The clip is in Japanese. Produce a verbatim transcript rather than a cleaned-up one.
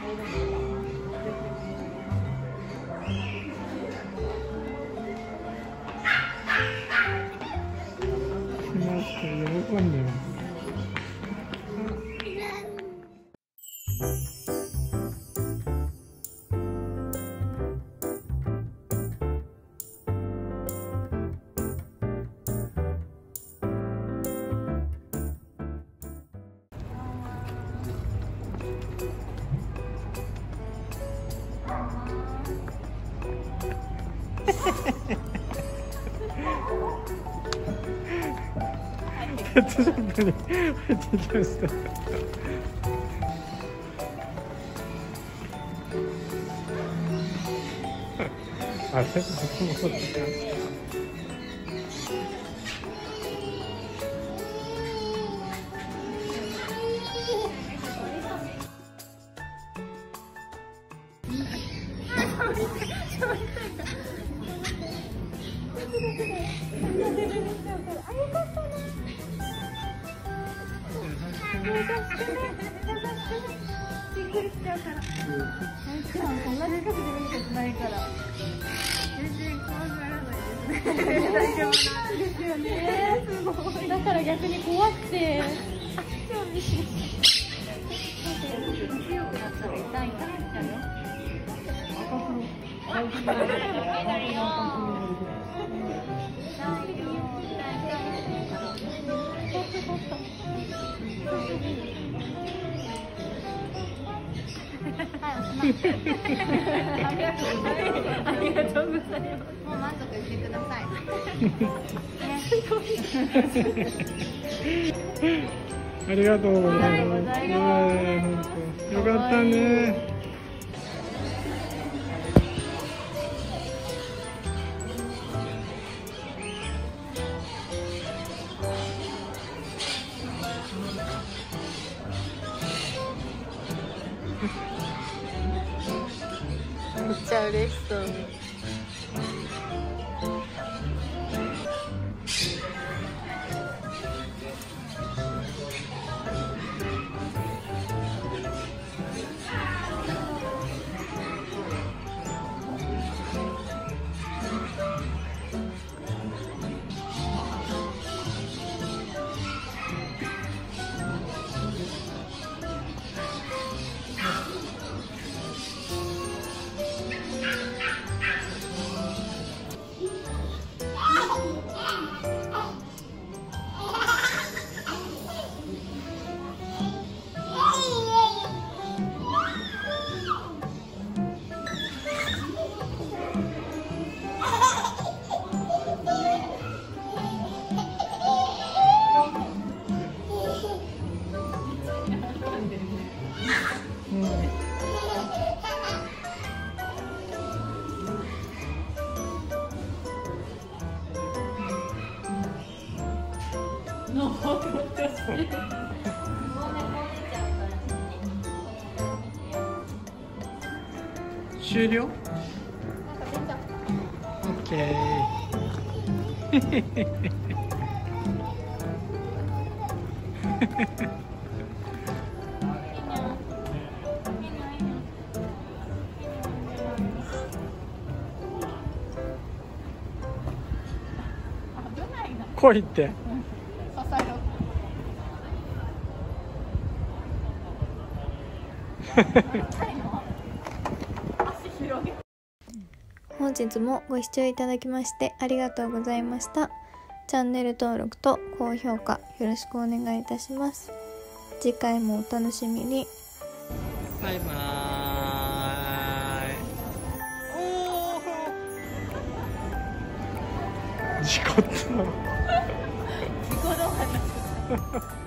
喜んでます。ペットショップに入ってきました。あ、ペットショップも持ってきました。 びっくりしちゃうから。こんな近くで見ることないから。全然怖くならないですね。大丈夫なんですよね。すごい。だから逆に怖くて。興味しない。強くなったら痛い痛くなっちゃうよ。大丈夫だよ。ありがとうございます。もう満足してください。 ありがとうございます。よかったね。 めっちゃ嬉しそう。 終了？オッケー。来いって。 本日もご視聴いただきましてありがとうございました。チャンネル登録と高評価よろしくお願いいたします。次回もお楽しみに。 バイバーイ。おー、事故った。事故どうかな。